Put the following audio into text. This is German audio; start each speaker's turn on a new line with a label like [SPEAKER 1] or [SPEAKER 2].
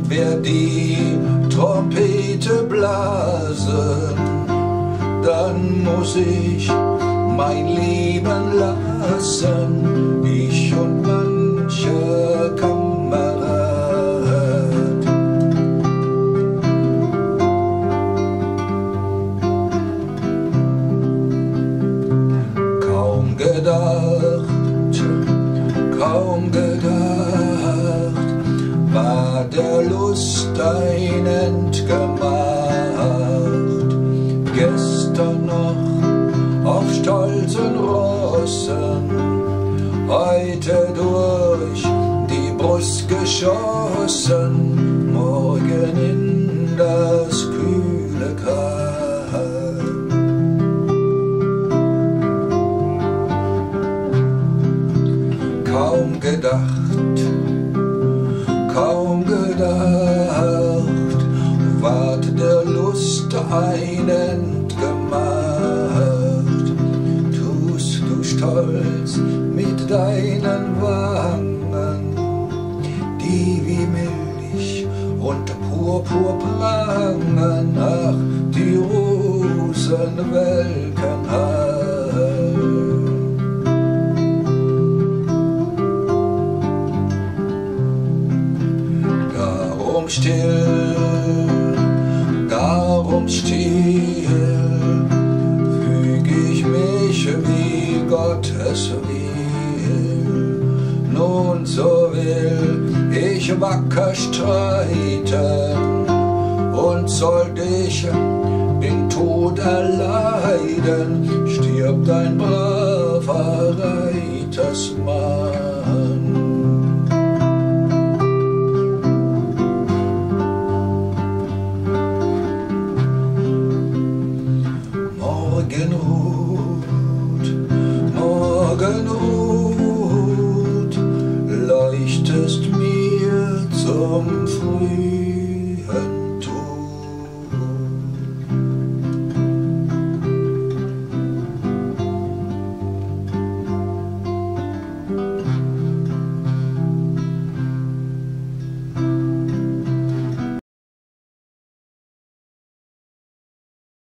[SPEAKER 1] werd die Trompete blasen, dann muss ich mein Leben lassen, ich und mancher Kamerad. Kaum gedacht, war der Lust ein entgemacht. Gestern noch auf stolzen Rossen, heute durch die Brust geschossen, morgen in das kühle Kaum. Kaum gedacht, ward der Lust ein entgemacht. Tust du stolz mit deinen Wangen, die wie Milch und Purpur prangen, ach, die Rosenwelken hallen. Darum still, füg ich mich, wie Gott es will. Nun so will ich wacker streiten, und sollt ich den Tod erleiden, stirbt ein braver Reiters Mann.